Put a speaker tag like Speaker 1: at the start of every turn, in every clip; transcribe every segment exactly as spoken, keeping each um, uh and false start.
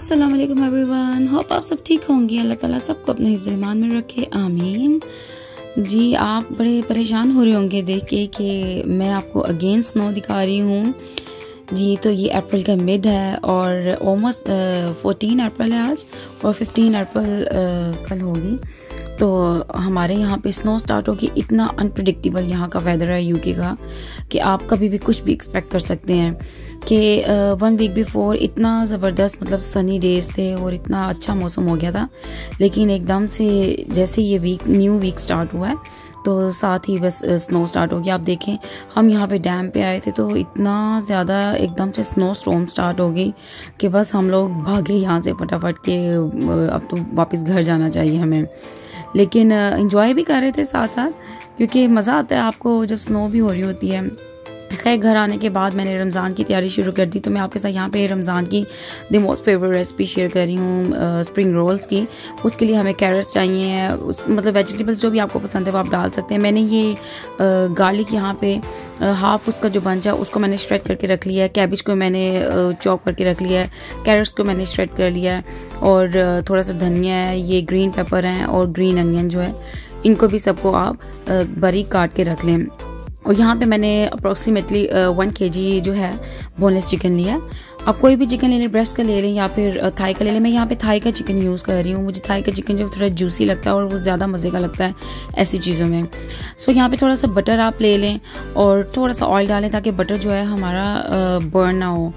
Speaker 1: अस्सलाम वालेकुम everyone, hope आप सब ठीक होंगे। अल्लाह ताला सबको अपने हिफ्ज़ ईमान में रखे, आमीन। जी, आप बड़े परेशान हो रहे होंगे देख के कि मैं आपको अगेन स्नो दिखा रही हूँ। जी, तो ये अप्रैल का मिड है और ऑलमोस्ट फोर्टीन अप्रैल है आज और फिफ्टीन अप्रैल कल होगी। तो हमारे यहाँ पे स्नो स्टार्ट होगी। इतना अनप्रडिक्टेबल यहाँ का वेदर है यूके का कि आप कभी भी कुछ भी एक्सपेक्ट कर सकते हैं कि वन वीक बिफोर इतना ज़बरदस्त मतलब सनी डेज थे और इतना अच्छा मौसम हो गया था, लेकिन एकदम से जैसे ये वीक न्यू वीक स्टार्ट हुआ है तो साथ ही बस स्नो स्टार्ट हो गया। आप देखें, हम यहाँ पे डैम पे आए थे तो इतना ज़्यादा एकदम से स्नो स्टॉर्म स्टार्ट हो गई कि बस हम लोग भागे यहाँ से फटाफट के, अब तो वापस घर जाना चाहिए हमें। लेकिन एंजॉय भी कर रहे थे साथ साथ, क्योंकि मज़ा आता है आपको जब स्नो भी हो रही होती है। खैर, घर आने के बाद मैंने रमज़ान की तैयारी शुरू कर दी, तो मैं आपके साथ यहाँ पे रमज़ान की the most favourite recipe share कर रही हूँ स्प्रिंग रोल्स की। उसके लिए हमें कैरेट्स चाहिए, उस, मतलब वेजिटेबल्स जो भी आपको पसंद है वो आप डाल सकते हैं। मैंने ये गार्लिक यहाँ पे हाफ उसका जो बंच है उसको मैंने श्रेड करके रख लिया है, कैबिज को मैंने चॉप करके रख लिया है, कैरेट्स को मैंने श्रेड कर लिया है और थोड़ा सा धनिया है, ये ग्रीन पेपर है और ग्रीन अनियन जो है, इनको भी सबको आप बारीक काट के रख लें। और यहाँ पे मैंने अप्रॉक्सीमेटली वन के जी जो है बोनलेस चिकन लिया है। आप कोई भी चिकन ले लें, ब्रेस्ट का ले लें या फिर थाई का ले लें। मैं यहाँ पे थाई का चिकन यूज़ कर रही हूँ। मुझे थाई का चिकन जो थोड़ा जूसी लगता है और वो ज़्यादा मज़े का लगता है ऐसी चीज़ों में। सो यहाँ पे थोड़ा सा बटर आप ले लें और थोड़ा सा ऑयल डालें ताकि बटर जो है हमारा बर्न ना हो।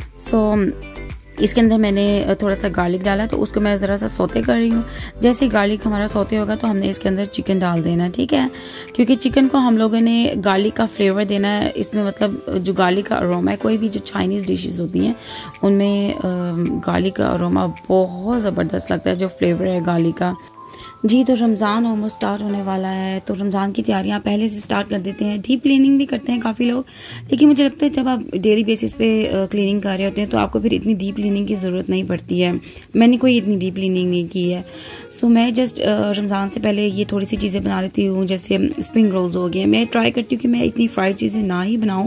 Speaker 1: सो इसके अंदर मैंने थोड़ा सा गार्लिक डाला, तो उसको मैं ज़रा सा सौते कर रही हूँ। जैसे गार्लिक हमारा सौते होगा तो हमने इसके अंदर चिकन डाल देना, ठीक है, क्योंकि चिकन को हम लोगों ने गार्लिक का फ्लेवर देना है इसमें। मतलब जो गार्लिक का अरोमा है, कोई भी जो चाइनीज़ डिशेस होती हैं उनमें गार्लिक का अरोमा बहुत ज़बरदस्त लगता है, जो फ्लेवर है गार्लिक का। जी, तो रमज़ान ऑलमोस्ट स्टार्ट होने वाला है, तो रमज़ान की तैयारियां पहले से स्टार्ट कर देते हैं। डीप क्लीनिंग भी करते हैं काफ़ी लोग, लेकिन मुझे लगता है जब आप डेली बेसिस पे क्लीनिंग कर रहे होते हैं तो आपको फिर इतनी डीप क्लीनिंग की ज़रूरत नहीं पड़ती है। मैंने कोई इतनी डीप क्लीनिंग नहीं की है। सो मैं जस्ट रमज़ान से पहले ये थोड़ी सी चीज़ें बना लेती हूँ, जैसे स्प्रिंग रोल्स हो गए। मैं ट्राई करती हूँ कि मैं इतनी फ्राइड चीज़ें ना ही बनाऊँ,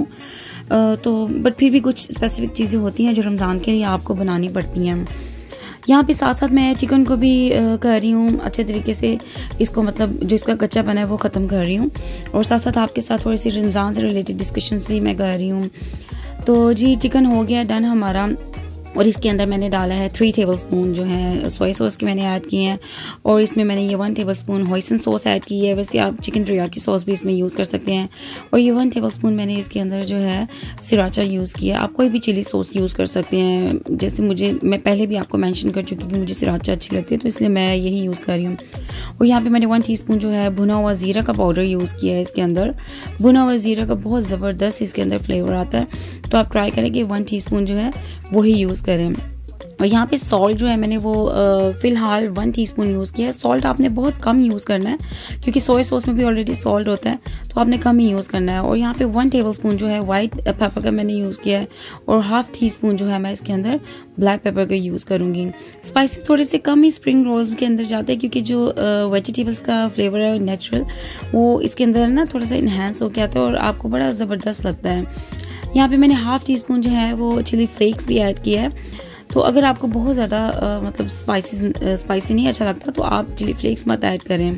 Speaker 1: तो बट फिर भी कुछ स्पेसिफिक चीज़ें होती हैं जो रमज़ान के लिए आपको बनानी पड़ती हैं। यहाँ पे साथ साथ मैं चिकन को भी कर रही हूँ अच्छे तरीके से, इसको मतलब जो इसका कच्चा बना है वो ख़त्म कर रही हूँ, और साथ साथ आपके साथ थोड़ी सी रमज़ान से रिलेटेड डिस्कशंस भी मैं कर रही हूँ। तो जी, चिकन हो गया डन हमारा, और इसके अंदर मैंने डाला है थ्री टेबलस्पून जो है सोया सॉस के मैंने ऐड किए हैं, और इसमें मैंने ये one tablespoon hoisin sauce add की है। वैसे आप चिकन टेरियाकी सॉस भी इसमें यूज़ कर सकते हैं। और ये वन टेबलस्पून मैंने इसके अंदर जो है सिराचा यूज़ किया। आप कोई भी चिली सॉस यूज़ कर सकते हैं, जैसे मुझे मैं पहले भी आपको मैंशन कर चुकी कि मुझे सिराचा अच्छी लगती है, तो इसलिए मैं यही यूज़ कर रही हूँ। और यहाँ पर मैंने वन टी स्पून जो है भुना हुआ ज़ीरा का पाउडर यूज़ किया है इसके अंदर। भुना हुआ ज़ीरा का बहुत ज़बरदस्त इसके अंदर फ्लेवर आता है, तो आप ट्राई करें कि वन टी स्पून जो है वही यूज़ करें। और यहाँ पे सॉल्ट जो है मैंने वो फ़िलहाल वन टीस्पून यूज़ किया है। सॉल्ट आपने बहुत कम यूज़ करना है, क्योंकि सोया सॉस में भी ऑलरेडी सॉल्ट होता है, तो आपने कम ही यूज़ करना है। और यहाँ पे वन टेबलस्पून जो है वाइट पेपर का मैंने यूज़ किया है, और हाफ टी स्पून जो है मैं इसके अंदर ब्लैक पेपर का यूज़ करूँगी। स्पाइसेस थोड़े से कम ही स्प्रिंग रोल्स के अंदर जाते हैं, क्योंकि जो वेजिटेबल्स का फ्लेवर है नेचुरल, वो इसके अंदर ना थोड़ा सा इन्हेंस हो के आता है और आपको बड़ा ज़बरदस्त लगता है। यहाँ पर मैंने हाफ टी स्पून जो है वो चिली फ्लेक्स भी ऐड किया है। तो अगर आपको बहुत ज़्यादा मतलब स्पाइसी स्पाइसी नहीं अच्छा लगता तो आप चिली फ्लेक्स मत ऐड करें।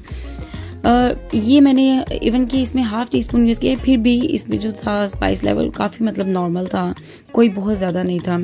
Speaker 1: आ, ये मैंने इवन कि इसमें हाफ टी स्पून यूज़ किया, फिर भी इसमें जो था स्पाइस लेवल काफ़ी मतलब नॉर्मल था, कोई बहुत ज़्यादा नहीं था।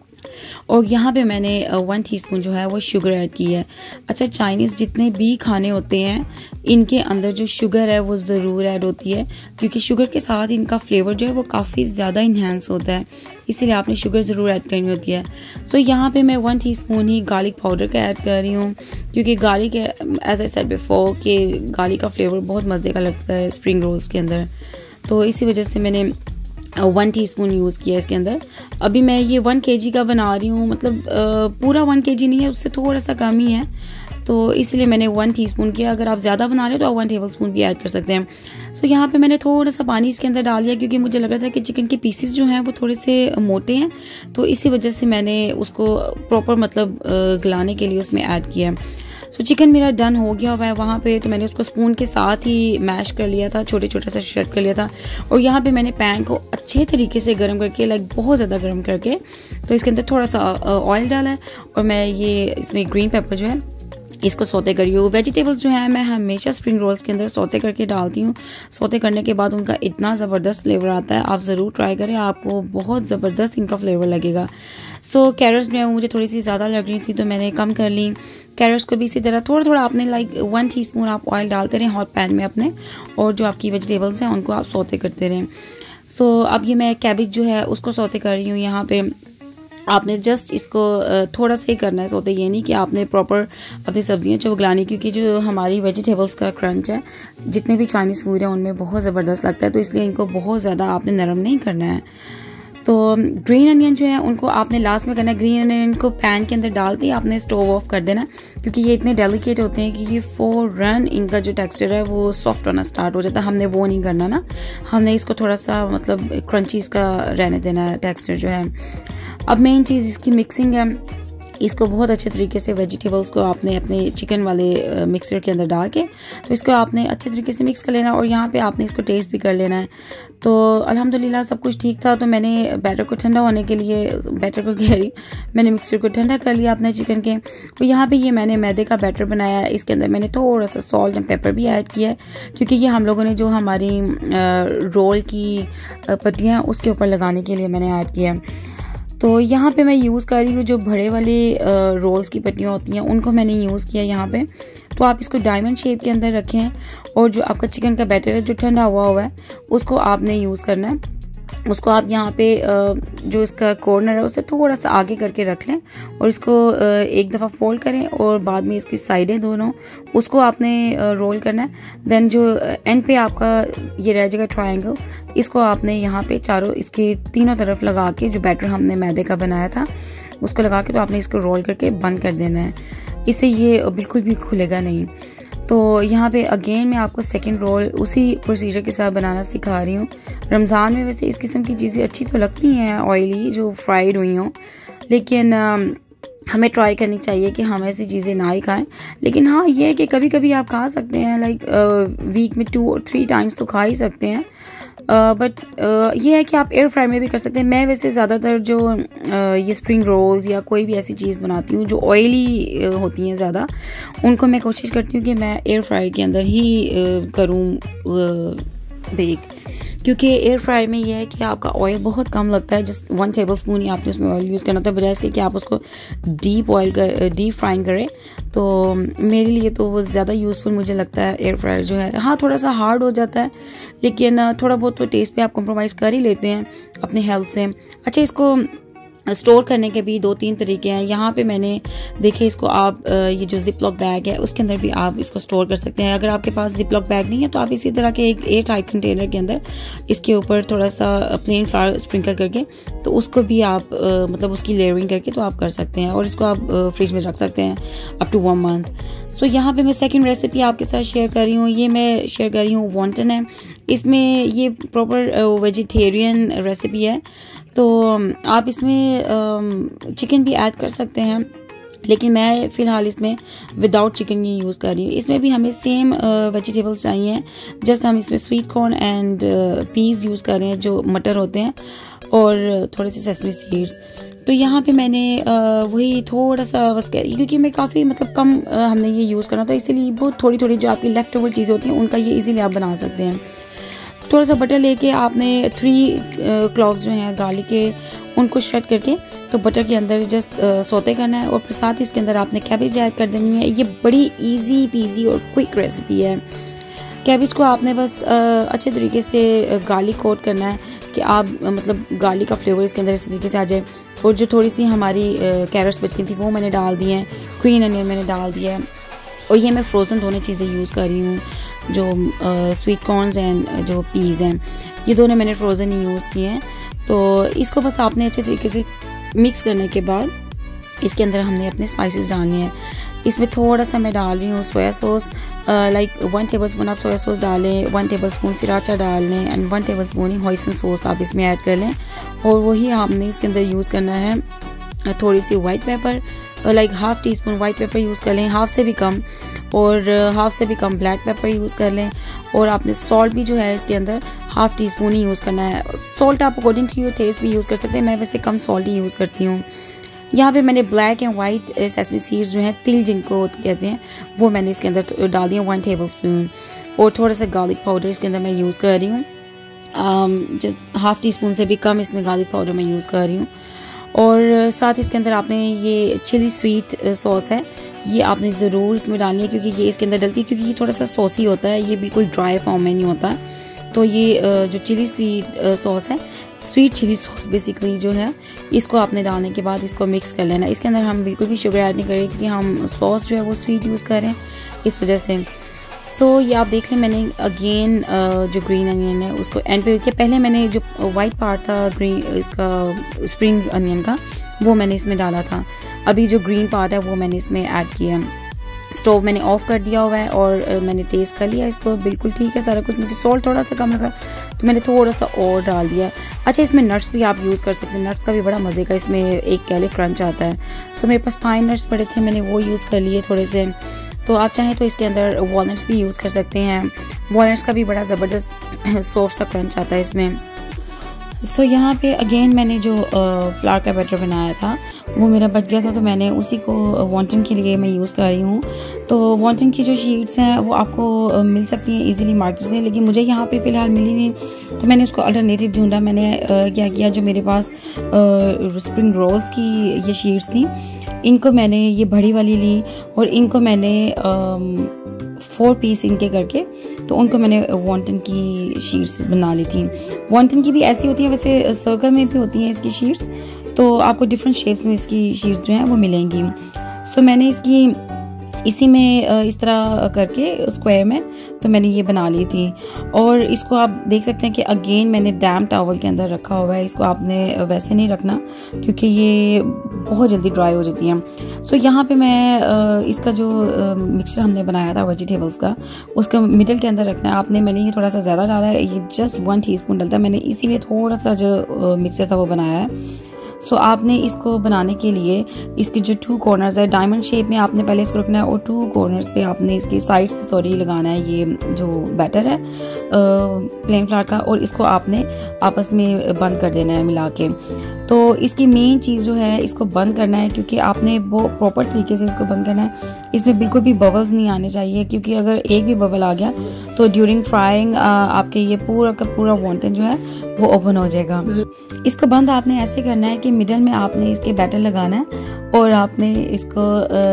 Speaker 1: और यहाँ पे मैंने वन टीस्पून जो है वो शुगर ऐड की है। अच्छा, चाइनीज़ जितने भी खाने होते हैं इनके अंदर जो शुगर है वो ज़रूर ऐड होती है, क्योंकि शुगर के साथ इनका फ्लेवर जो है वो काफ़ी ज़्यादा इन्हेंस होता है, इसीलिए आपने शुगर ज़रूर ऐड करनी होती है। सो यहाँ पे मैं वन टीस्पून ही गार्लिक पाउडर का ऐड कर रही हूँ, क्योंकि garlic as I said before कि गार्लिक का फ्लेवर बहुत मज़े का लगता है स्प्रिंग रोल्स के अंदर, तो इसी वजह से मैंने वन टीस्पून यूज़ किया इसके अंदर। अभी मैं ये वन केजी का बना रही हूँ, मतलब पूरा वन केजी नहीं है, उससे थोड़ा सा कम ही है, तो इसलिए मैंने वन टीस्पून किया। अगर आप ज़्यादा बना रहे हो तो आप वन टेबलस्पून भी ऐड कर सकते हैं। सो यहाँ पे मैंने थोड़ा सा पानी इसके अंदर डाल दिया, क्योंकि मुझे लग रहा था कि चिकन के पीसेस जो हैं वो थोड़े से मोटे हैं, तो इसी वजह से मैंने उसको प्रॉपर मतलब गलाने के लिए उसमें ऐड किया। सो चिकन मेरा डन हो गया हुआ है वहाँ पे, तो मैंने उसको स्पून के साथ ही मैश कर लिया था, छोटे छोटे सा शट कर लिया था। और यहाँ पे मैंने पैन को अच्छे तरीके से गर्म करके, लाइक बहुत ज़्यादा गर्म करके, तो इसके अंदर थोड़ा सा ऑयल डाला है और मैं ये इसमें ग्रीन पेपर जो है इसको सौते करी हूँ। वेजिटेबल्स जो है मैं हमेशा स्प्रिंग रोल्स के अंदर सौते करके डालती हूँ। सौते करने के बाद उनका इतना ज़बरदस्त फ्लेवर आता है, आप ज़रूर ट्राई करें, आपको बहुत ज़बरदस्त इनका फ्लेवर लगेगा। सो कैरेट्स जो है मुझे थोड़ी सी ज़्यादा लग रही थी तो मैंने कम कर ली। कैरेट्स को भी इसी तरह थोड़ा थोड़ा आपने लाइक वन टीस्पून आप ऑयल डालते रहें हॉट पैन में अपने, और जो आपकी वेजिटेबल्स हैं उनको आप सौते करते रहें। सो अब ये मैं कैबेज जो है उसको सौते कर रही हूँ। यहाँ पे आपने जस्ट इसको थोड़ा सा ही करना है सौते, ये नहीं कि आपने प्रॉपर अपनी सब्जियां जो उगलानी, क्योंकि जो हमारी वेजिटेबल्स का क्रंच है जितने भी चाइनीज़ फूड है उनमें बहुत ज़बरदस्त लगता है, तो इसलिए इनको बहुत ज़्यादा आपने नरम नहीं करना है। तो ग्रीन अनियन जो है उनको आपने लास्ट में करना है। ग्रीन अनियन को पैन के अंदर डालते ही आपने स्टोव ऑफ कर देना, क्योंकि ये इतने डेलिकेट होते हैं कि ये फौरन इनका जो टेक्सचर है वो सॉफ्ट होना स्टार्ट हो जाता है। हमने वो नहीं करना ना, हमने इसको थोड़ा सा मतलब क्रंची इसका रहने देना है टेक्सचर जो है। अब मेन चीज़ इसकी मिक्सिंग है। इसको बहुत अच्छे तरीके से वेजिटेबल्स को आपने अपने चिकन वाले मिक्सर के अंदर डाल के तो इसको आपने अच्छे तरीके से मिक्स कर लेना, और यहाँ पे आपने इसको टेस्ट भी कर लेना है। तो अल्हम्दुलिल्लाह सब कुछ ठीक था, तो मैंने बैटर को ठंडा होने के लिए, बैटर को कह रही मैंने मिक्सर को ठंडा कर लिया अपने चिकन के। तो यहाँ पे ये मैंने मैदे का बैटर बनाया है, इसके अंदर मैंने थोड़ा सा सॉल्ट एंड पेपर भी ऐड किया है, क्योंकि ये हम लोगों ने जो हमारी रोल की पट्टियाँ उसके ऊपर लगाने के लिए मैंने ऐड किया है। तो यहाँ पे मैं यूज़ कर रही हूँ जो बड़े वाले रोल्स की पट्टियाँ होती हैं उनको मैंने यूज़ किया यहाँ पे। तो आप इसको डायमंड शेप के अंदर रखें, और जो आपका चिकन का बैटर है जो ठंडा हुआ हुआ है उसको आपने यूज़ करना है। उसको आप यहाँ पे जो इसका कॉर्नर है उससे थोड़ा सा आगे करके रख लें, और इसको एक दफ़ा फोल्ड करें, और बाद में इसकी साइडें दोनों उसको आपने रोल करना है। देन जो एंड पे आपका ये रह जाएगा ट्रायंगल, इसको आपने यहाँ पे चारों इसके तीनों तरफ लगा के जो बैटर हमने मैदे का बनाया था उसको लगा के तो आपने इसको रोल करके बंद कर देना है, इससे ये बिल्कुल भी खुलेगा नहीं। तो यहाँ पे अगेन मैं आपको सेकंड रोल उसी प्रोसीजर के साथ बनाना सिखा रही हूँ। रमज़ान में वैसे इस किस्म की चीज़ें अच्छी तो लगती हैं ऑयली जो फ्राइड हुई हों, लेकिन हमें ट्राई करनी चाहिए कि हम ऐसी चीज़ें ना ही खाएं। लेकिन हाँ ये है कि कभी कभी आप खा सकते हैं, लाइक वीक में टू और थ्री टाइम्स तो खा ही सकते हैं, बट uh, uh, ये है कि आप एयर फ्राई में भी कर सकते हैं। मैं वैसे ज़्यादातर जो uh, ये स्प्रिंग रोल्स या कोई भी ऐसी चीज़ बनाती हूँ जो ऑयली uh, होती हैं ज़्यादा, उनको मैं कोशिश करती हूँ कि मैं एयर फ्राई के अंदर ही uh, करूँ बेक, क्योंकि एयर फ्राई में यह है कि आपका ऑयल बहुत कम लगता है। जस्ट वन टेबल स्पून ही आपने उसमें ऑयल यूज़ करना होता है, बजाय इसके कि आप उसको डीप ऑयल कर डीप फ्राइंग करें। तो मेरे लिए तो वो ज़्यादा यूज़फुल मुझे लगता है एयर फ्रायर जो है। हाँ थोड़ा सा हार्ड हो जाता है, लेकिन थोड़ा बहुत तो टेस्ट पे आप कॉम्प्रोमाइज़ कर ही लेते हैं अपने हेल्थ से। अच्छा, इसको स्टोर करने के भी दो तीन तरीके हैं। यहाँ पे मैंने देखे इसको आप ये जो जिप लॉक बैग है उसके अंदर भी आप इसको स्टोर कर सकते हैं। अगर आपके पास जिप लॉक बैग नहीं है तो आप इसी तरह के एक एयर टाइट कंटेनर के अंदर इसके ऊपर थोड़ा सा प्लेन फ्लावर स्प्रिंकल करके तो उसको भी आप आ, मतलब उसकी लेयरिंग करके तो आप कर सकते हैं, और इसको आप फ्रिज में रख सकते हैं up to one month. So यहाँ पे मैं सेकंड रेसिपी आपके साथ शेयर कर रही हूँ। ये मैं शेयर कर रही हूँ वॉन्टन है, इसमें ये प्रॉपर वेजिटेरियन रेसिपी है। तो आप इसमें चिकन भी ऐड कर सकते हैं, लेकिन मैं फ़िलहाल इसमें विदाउट चिकन ये यूज़ कर रही हूँ। इसमें भी हमें सेम वेजिटेबल्स चाहिए, जस्ट हम इसमें sweet corn and peas use कर रहे हैं जो मटर होते हैं, और थोड़े से सेसमी सीड्स। तो यहाँ पे मैंने uh, वही थोड़ा सा बस कह रही, क्योंकि मैं काफ़ी मतलब कम uh, हमने ये यूज़ करना, तो इसीलिए बहुत थोड़ी थोड़ी जो आपकी लेफ्ट ओवर चीज़ें होती हैं उनका ये इजीली आप बना सकते हैं। थोड़ा सा बटर लेके आपने थ्री क्लॉव्स जो हैं गार्लिक के उनको श्रेड करके तो बटर के अंदर जस्ट सौते करना है, और फिर साथ ही इसके अंदर आपने कैबेज ऐड कर देनी है। ये बड़ी इजी पीजी और क्विक रेसिपी है। कैबेज को आपने बस अच्छे तरीके से गार्लिक कोट करना है कि आप मतलब गार्लिक का फ्लेवर इसके अंदर इस तरीके से आ जाए। और जो थोड़ी सी हमारी कैरेट्स बच गई थी वो मैंने डाल दी हैं, ग्रीन अनियन मैंने डाल दिया है, और ये मैं फ्रोज़न दोनों चीज़ें यूज़ कर रही हूँ। जो स्वीट कॉर्न्स एंड जो पीस हैं ये दोनों मैंने फ्रोज़न ही यूज़ किए हैं। तो इसको बस आपने अच्छे तरीके से मिक्स करने के बाद इसके अंदर हमने अपने स्पाइसेस डालने हैं। इसमें थोड़ा सा मैं डाल रही हूँ soya sauce, like one tablespoon आप सोया सॉस डालें, वन टेबल स्पून सिराचा डाल लें, एंड वन टेबल स्पून ही होइसन सॉस आप इसमें ऐड कर लें, और वही आपने इसके अंदर यूज़ करना है थोड़ी सी white pepper, like half teaspoon white pepper use कर लें, हाफ से भी कम, और हाफ से भी कम ब्लैक पेपर यूज़ कर लें। और आपने सॉल्ट भी जो है इसके अंदर हाफ टी स्पून ही यूज़ करना है। सॉल्ट आप अकॉर्डिंग टू योर टेस्ट भी यूज़ कर सकते हैं, मैं वैसे कम सॉल्ट ही यूज़ करती हूँ। यहाँ पे मैंने black and white sesame seeds जो हैं, तिल जिनको कहते हैं, वो मैंने इसके अंदर डाल दिया वन टेबल स्पून। और थोड़ा सा गार्लिक पाउडर इसके अंदर मैं यूज़ कर रही हूँ, जब हाफ टी स्पून से भी कम इसमें गार्लिक पाउडर मैं यूज़ कर रही हूँ। और साथ इसके अंदर आपने ये चिली स्वीट सॉस है, ये आपने ज़रूर इसमें डालनी है, क्योंकि ये इसके अंदर डलती है, क्योंकि ये थोड़ा सा सॉसी होता है, ये बिल्कुल ड्राई फॉर्म में नहीं होता। तो ये जो चिली स्वीट सॉस है, स्वीट चिली सॉस बेसिकली जो है, इसको आपने डालने के बाद इसको मिक्स कर लेना। इसके अंदर हम बिल्कुल भी शुगर ऐड नहीं करें, क्योंकि हम सॉस जो है वो स्वीट यूज़ कर रहे हैं, इस वजह से। सो so, ये आप देख लें, मैंने अगेन जो ग्रीन अनियन है उसको एंड पे किया। पहले मैंने जो वाइट पार्ट था ग्रीन इसका स्प्रिंग अनियन का, वो मैंने इसमें डाला था। अभी जो ग्रीन पार्ट है वो मैंने इसमें ऐड किया। स्टोव मैंने ऑफ कर दिया हुआ है और मैंने टेस्ट कर लिया इसको, बिल्कुल ठीक है सारा कुछ। मुझे सॉल्ट थोड़ा सा कम लगा तो मैंने थोड़ा सा और डाल दिया। अच्छा, इसमें नट्स भी आप यूज़ कर सकते हैं, नट्स का भी बड़ा मज़े का इसमें एक कैले क्रंच आता है। सो मेरे पास पाइन नट्स पड़े थे, मैंने वो यूज़ कर लिए थोड़े से। तो आप चाहें तो इसके अंदर वॉलनट्स भी यूज़ कर सकते हैं, वॉलनट्स का भी बड़ा ज़बरदस्त सॉफ्ट सा क्रंच आता है इसमें। सो so, यहाँ पे अगेन मैंने जो फ्लावर का बैटर बनाया था वो मेरा बच गया था, तो मैंने उसी को वॉन्टन के लिए मैं यूज़ कर रही हूँ। तो वॉन्टन की जो शीट्स हैं वो आपको मिल सकती हैं इजीली मार्केट से, लेकिन मुझे यहाँ पे फ़िलहाल मिली नहीं, तो मैंने उसको अल्टरनेटिव ढूंढा। मैंने क्या किया, जो मेरे पास स्प्रिंग रोल्स की ये शीट्स थी, इनको मैंने ये बड़ी वाली ली और इनको मैंने फोर पीस इनके करके, तो उनको मैंने वॉन्टन की शीट्स बना ली थी। वॉन्टन की भी ऐसी होती हैं, वैसे सर्कल में भी होती हैं इसकी शीट्स, तो आपको डिफरेंट शेप्स में इसकी शीट्स जो हैं वो मिलेंगी। सो मैंने इसकी इसी में इस तरह करके स्क्वायर में तो मैंने ये बना ली थी। और इसको आप देख सकते हैं कि अगेन मैंने डैम टॉवल के अंदर रखा हुआ है। इसको आपने वैसे नहीं रखना, क्योंकि ये बहुत जल्दी ड्राई हो जाती हैं। सो यहाँ पे मैं इसका जो मिक्सचर हमने बनाया था वेजिटेबल्स का, उसका मिडल के अंदर रखना है आपने। मैंने ये थोड़ा सा ज़्यादा डाला है, ये जस्ट वन टी स्पून डलता है, मैंने इसीलिए थोड़ा सा जो मिक्सचर था वो बनाया है। सो so, आपने इसको बनाने के लिए इसके जो टू कॉर्नर्स है डायमंड शेप में आपने पहले इसको रखना है, और टू कॉर्नर्स पे आपने इसकी साइड्स पे सॉरी लगाना है ये जो बैटर है प्लेन फ्लावर का, और इसको आपने आपस में बंद कर देना है मिला के। तो इसकी मेन चीज़ जो है, इसको बंद करना है, क्योंकि आपने वो प्रॉपर तरीके से इसको बंद करना है। इसमें बिल्कुल भी बबल्स नहीं आने चाहिए, क्योंकि अगर एक भी बबल आ गया तो ड्यूरिंग फ्राइंग आपके ये पूरा का पूरा वॉन्टन जो है वो ओपन हो जाएगा। इसको बंद आपने ऐसे करना है कि मिडल में आपने इसके बैटर लगाना है और आपने इसको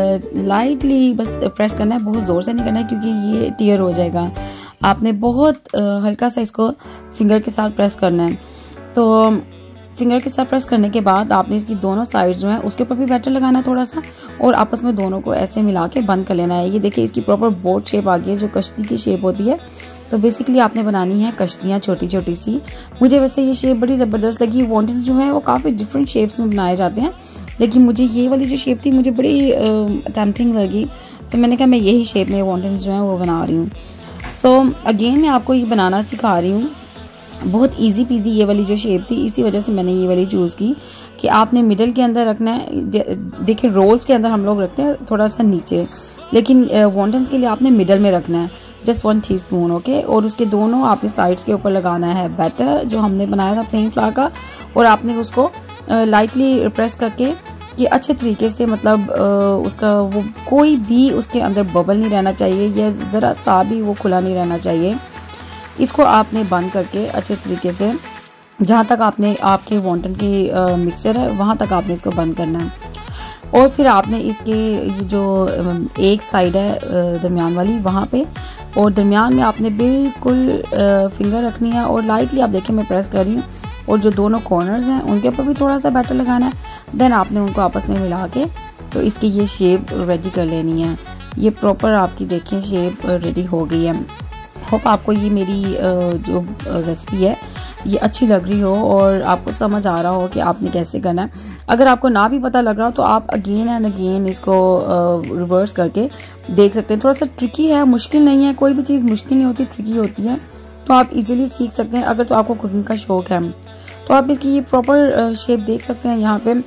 Speaker 1: लाइटली बस प्रेस करना है, बहुत ज़ोर से नहीं करना है, क्योंकि ये टीयर हो जाएगा। आपने बहुत हल्का सा इसको फिंगर के साथ प्रेस करना है। तो फिंगर के साथ प्रेस करने के बाद आपने इसकी दोनों साइड जो है उसके ऊपर भी बैटर लगाना है थोड़ा सा, और आपस में दोनों को ऐसे मिला के बंद कर लेना है। ये देखिए इसकी प्रॉपर बोट शेप आ गई है, जो कश्ती की शेप होती है। तो बेसिकली आपने बनानी है कश्तियाँ छोटी छोटी सी। मुझे वैसे ये शेप बड़ी ज़बरदस्त लगी। वॉन्टन्स जो है वो काफ़ी डिफरेंट शेप्स में बनाए जाते हैं, लेकिन मुझे ये वाली जो शेप थी मुझे बड़ी टेम्पटिंग लगी, तो मैंने कहा मैं यही शेप में वॉन्टन्स जो है वो बना रही हूँ। सो अगेन मैं आपको ये बनाना सिखा रही हूँ, बहुत इजी पीजी ये वाली जो शेप थी, इसी वजह से मैंने ये वाली चूज़ की कि आपने मिडल के अंदर रखना है। देखिए रोल्स के अंदर हम लोग रखते हैं थोड़ा सा नीचे, लेकिन वॉन्टन्स के लिए आपने मिडल में रखना है, just one teaspoon okay. और उसके दोनों आपने साइड्स के ऊपर लगाना है बैटर जो हमने बनाया था प्लेन फ्लावर का, और आपने उसको लाइटली प्रेस करके कि अच्छे तरीके से, मतलब उसका वो कोई भी उसके अंदर बबल नहीं रहना चाहिए, या ज़रा सा भी वो खुला नहीं रहना चाहिए। इसको आपने बंद करके अच्छे तरीके से, जहाँ तक आपने आपके वॉन्टन की मिक्सचर है वहाँ तक आपने इसको बंद करना है। और फिर आपने इसके ये जो एक साइड है दरमियान वाली वहाँ पे, और दरमियान में आपने बिल्कुल फिंगर रखनी है, और लाइटली आप देखें मैं प्रेस कर रही हूँ, और जो दोनों कॉर्नर्स हैं उनके ऊपर भी थोड़ा सा बैटर लगाना है। देन आपने उनको आपस में मिला के तो इसकी ये शेप रेडी कर लेनी है। ये प्रॉपर आपकी देखें शेप रेडी हो गई है। होप आपको ये मेरी जो रेसिपी है ये अच्छी लग रही हो और आपको समझ आ रहा हो कि आपने कैसे करना है। अगर आपको ना भी पता लग रहा हो तो आप अगेन एंड अगेन इसको रिवर्स करके देख सकते हैं। थोड़ा सा ट्रिकी है, मुश्किल नहीं है, कोई भी चीज़ मुश्किल नहीं होती, ट्रिकी होती है, तो आप इजीली सीख सकते हैं। अगर तो आपको कुकिंग का शौक है तो आप इसकी ये प्रॉपर शेप देख सकते हैं यहाँ पे।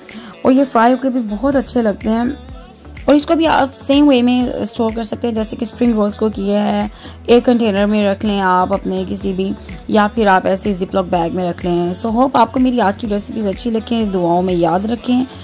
Speaker 1: और ये फ्राई होकर भी बहुत अच्छे लगते हैं। और इसको भी आप सेम वे में स्टोर कर सकते हैं जैसे कि स्प्रिंग रोल्स को किया है। एक कंटेनर में रख लें आप अपने किसी भी, या फिर आप ऐसे जिपलॉक बैग में रख लें। सो होप आपको मेरी आज की रेसिपीज़ अच्छी लगें, दुआओं में याद रखें।